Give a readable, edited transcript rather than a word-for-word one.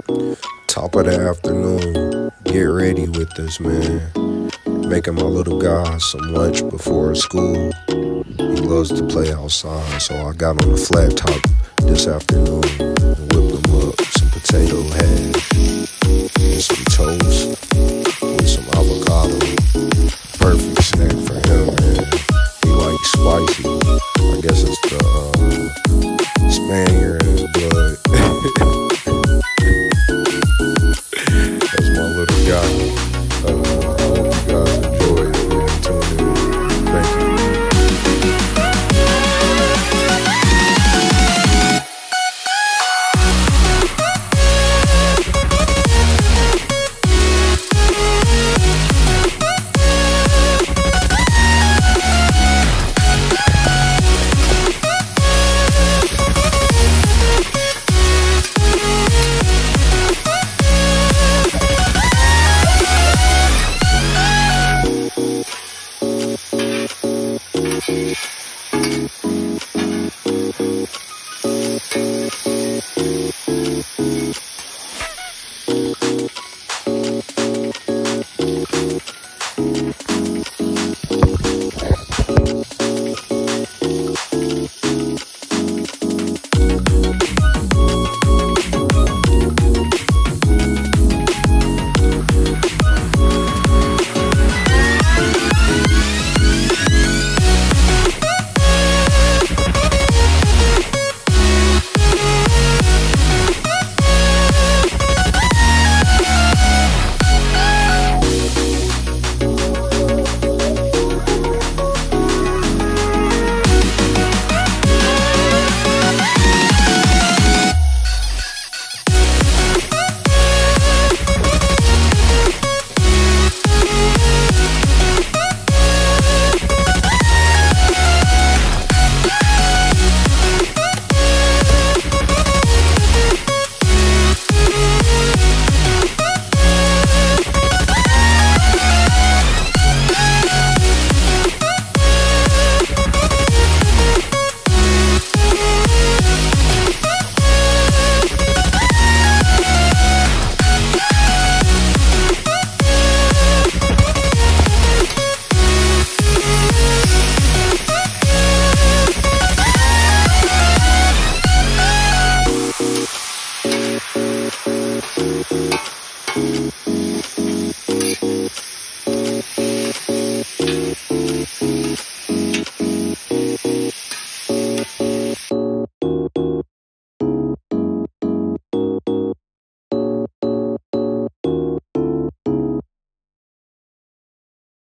Top of the afternoon, get ready with us, man. Making my little guy some lunch before school. He loves to play outside, so I got on the flat top this afternoon and whipped him up some potato hash and some toast with some avocado. Perfect snack for him, man. He likes spicy. I guess it's the Spaniard in his blood. That's my little guy. I hope you guys enjoy it, man. Tune in. Thank you.